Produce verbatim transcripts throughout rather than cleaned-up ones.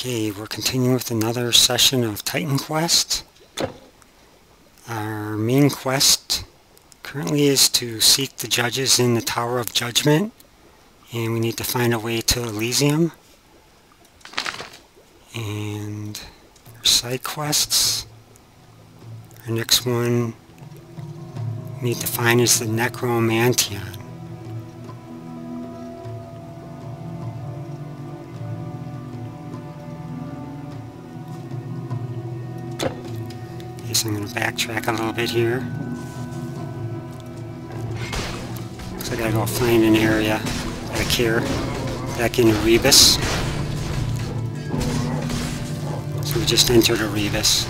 Okay, we're continuing with another session of Titan Quest. Our main quest currently is to seek the judges in the Tower of Judgment, and we need to find a way to Elysium. And our side quests, our next one we need to find is the Necromantion. So I'm going to backtrack a little bit here. So I gotta go find an area back here, back in Erebus. So we just entered Erebus.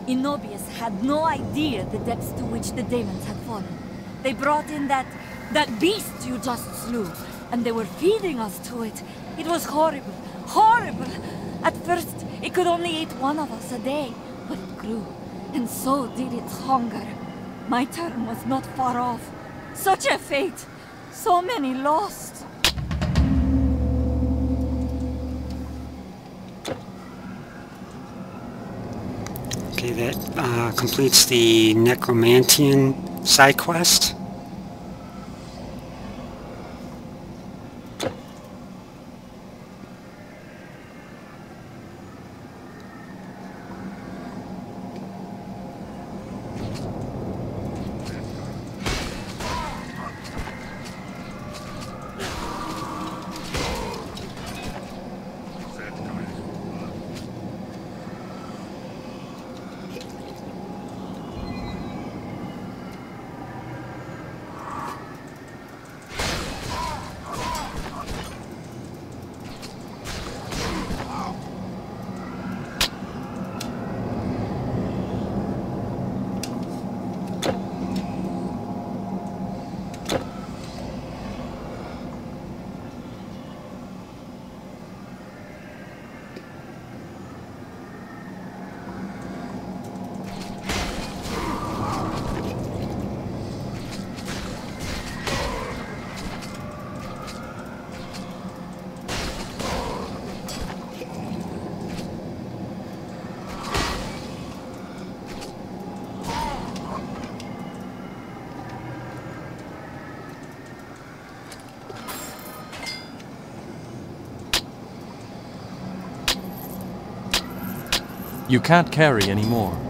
Enobius had no idea the depths to which the demons had fallen. They brought in that... that beast you just slew, and they were feeding us to it. It was horrible, horrible! At first, it could only eat one of us a day, but it grew, and so did its hunger. My turn was not far off. Such a fate! So many lost! Okay, that uh, completes the Necromantian side quest. You can't carry anymore.